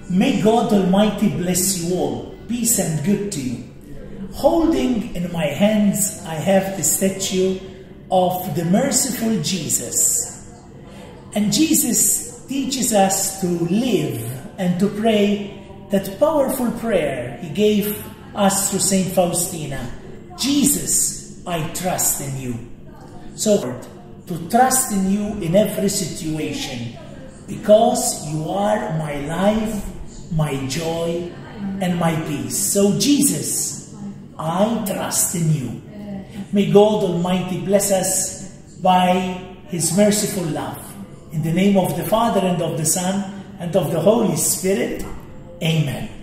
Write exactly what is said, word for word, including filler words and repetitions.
May God Almighty bless you all. Peace and good to you. Holding in my hands, I have the statue of the merciful Jesus. And Jesus teaches us to live and to pray that powerful prayer he gave us through Saint Faustina. Jesus, I trust in you. So, to trust in you in every situation, because you are my life, my joy, and my peace. So Jesus, I trust in you. May God Almighty bless us by his merciful love. In the name of the Father, and of the Son, and of the Holy Spirit. Amen.